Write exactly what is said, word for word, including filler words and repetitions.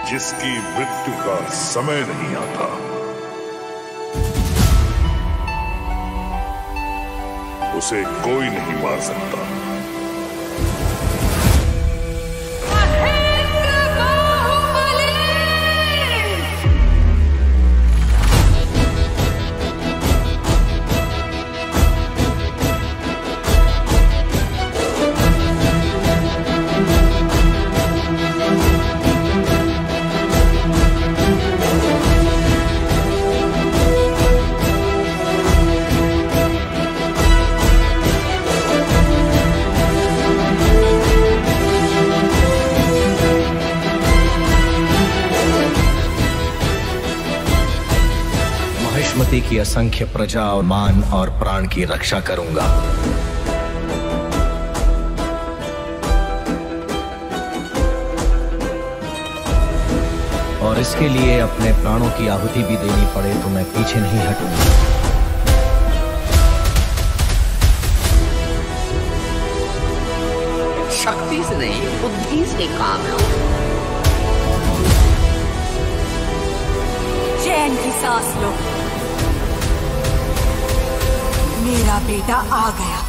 जिसकी मृत्यु का समय नहीं आता, उसे कोई नहीं मार सकता। महिष्मति की असंख्य प्रजा और मान और प्राण की रक्षा करूंगा। और इसके लिए अपने प्राणों की आहुति भी देनी पड़े तो मैं पीछे नहीं हटूंगा। शक्ति से नहीं, बुद्धि से काम लो। चैन की सांस लो, मेरा बेटा आ गया।